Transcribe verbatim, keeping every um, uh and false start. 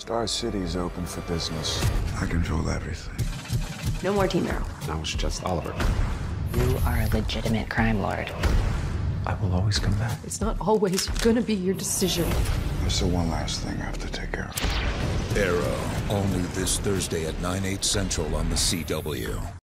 Star City is open for business. I control everything. No more Team Arrow. Now it's just Oliver. You are a legitimate crime lord. I will always come back. It's not always gonna be your decision. There's the one last thing I have to take care of. Arrow, all new this Thursday at nine, eight central on the C W.